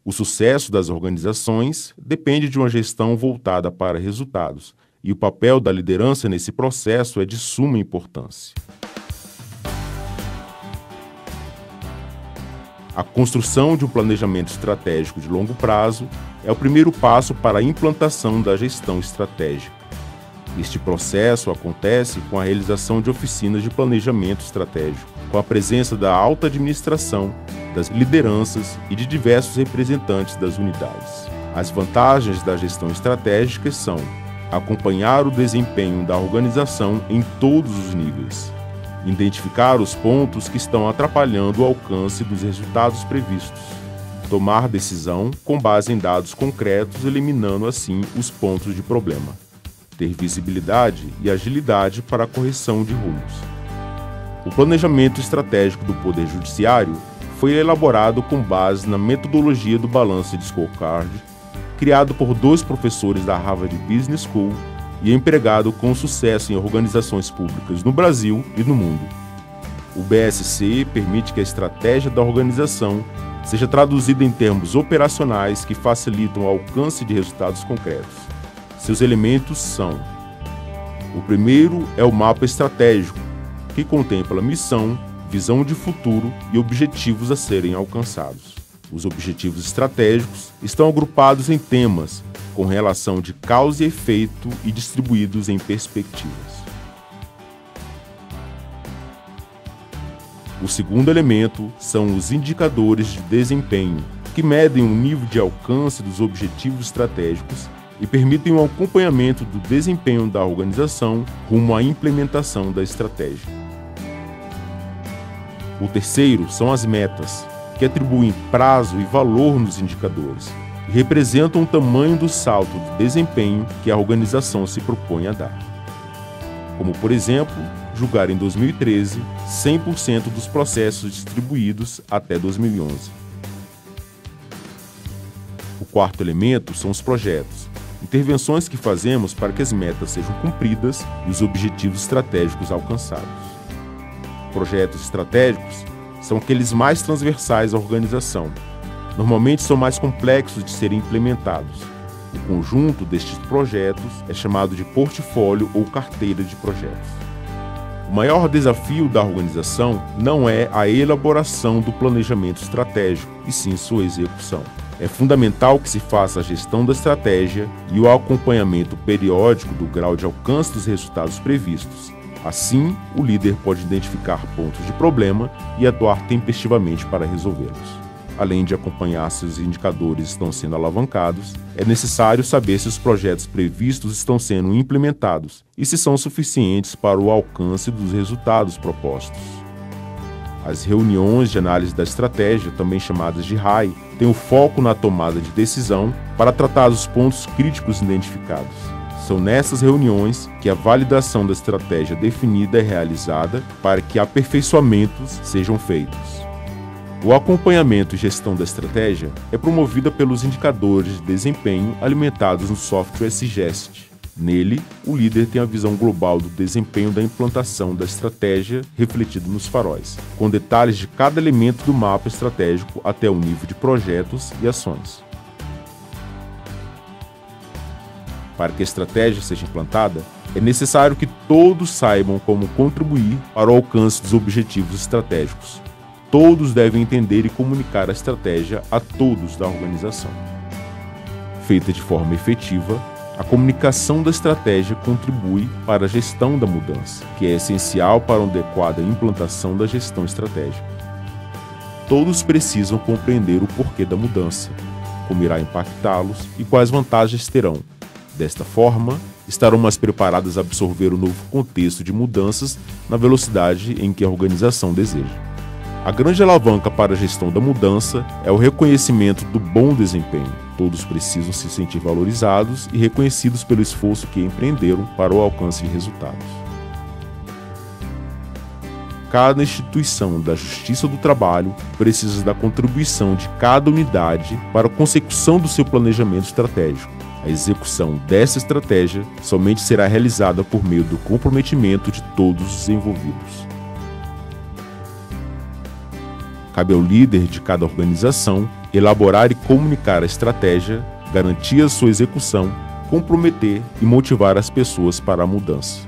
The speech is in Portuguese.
O sucesso das organizações depende de uma gestão voltada para resultados, e o papel da liderança nesse processo é de suma importância. A construção de um planejamento estratégico de longo prazo é o primeiro passo para a implantação da gestão estratégica. Este processo acontece com a realização de oficinas de planejamento estratégico, com a presença da alta administração, das lideranças e de diversos representantes das unidades. As vantagens da gestão estratégica são acompanhar o desempenho da organização em todos os níveis, identificar os pontos que estão atrapalhando o alcance dos resultados previstos, tomar decisão com base em dados concretos, eliminando assim os pontos de problema, ter visibilidade e agilidade para a correção de rumos. O planejamento estratégico do Poder Judiciário foi elaborado com base na metodologia do Balanced Scorecard, criado por 2 professores da Harvard Business School e empregado com sucesso em organizações públicas no Brasil e no mundo. O BSC permite que a estratégia da organização seja traduzida em termos operacionais que facilitam o alcance de resultados concretos. Seus elementos são: o primeiro é o mapa estratégico, que contempla missão, visão de futuro e objetivos a serem alcançados. Os objetivos estratégicos estão agrupados em temas, com relação de causa e efeito e distribuídos em perspectivas. O segundo elemento são os indicadores de desempenho, que medem o nível de alcance dos objetivos estratégicos e permitem o acompanhamento do desempenho da organização rumo à implementação da estratégia. O terceiro são as metas, que atribuem prazo e valor nos indicadores e representam o tamanho do salto de desempenho que a organização se propõe a dar. Como, por exemplo, julgar em 2013 100% dos processos distribuídos até 2011. O quarto elemento são os projetos, intervenções que fazemos para que as metas sejam cumpridas e os objetivos estratégicos alcançados. Projetos estratégicos são aqueles mais transversais à organização. Normalmente são mais complexos de serem implementados. O conjunto destes projetos é chamado de portfólio ou carteira de projetos. O maior desafio da organização não é a elaboração do planejamento estratégico, e sim sua execução. É fundamental que se faça a gestão da estratégia e o acompanhamento periódico do grau de alcance dos resultados previstos. Assim, o líder pode identificar pontos de problema e atuar tempestivamente para resolvê-los. Além de acompanhar se os indicadores estão sendo alavancados, é necessário saber se os projetos previstos estão sendo implementados e se são suficientes para o alcance dos resultados propostos. As reuniões de análise da estratégia, também chamadas de RAI, têm o foco na tomada de decisão para tratar os pontos críticos identificados. São nessas reuniões que a validação da estratégia definida é realizada para que aperfeiçoamentos sejam feitos. O acompanhamento e gestão da estratégia é promovida pelos indicadores de desempenho alimentados no software Sigest. Nele, o líder tem a visão global do desempenho da implantação da estratégia refletido nos faróis, com detalhes de cada elemento do mapa estratégico até o nível de projetos e ações. Para que a estratégia seja implantada, é necessário que todos saibam como contribuir para o alcance dos objetivos estratégicos. Todos devem entender e comunicar a estratégia a todos da organização. Feita de forma efetiva, a comunicação da estratégia contribui para a gestão da mudança, que é essencial para uma adequada implantação da gestão estratégica. Todos precisam compreender o porquê da mudança, como irá impactá-los e quais vantagens terão. Desta forma, estarão mais preparados a absorver o novo contexto de mudanças na velocidade em que a organização deseja. A grande alavanca para a gestão da mudança é o reconhecimento do bom desempenho. Todos precisam se sentir valorizados e reconhecidos pelo esforço que empreenderam para o alcance de resultados. Cada instituição da Justiça do Trabalho precisa da contribuição de cada unidade para a consecução do seu planejamento estratégico. A execução dessa estratégia somente será realizada por meio do comprometimento de todos os envolvidos. Cabe ao líder de cada organização elaborar e comunicar a estratégia, garantir a sua execução, comprometer e motivar as pessoas para a mudança.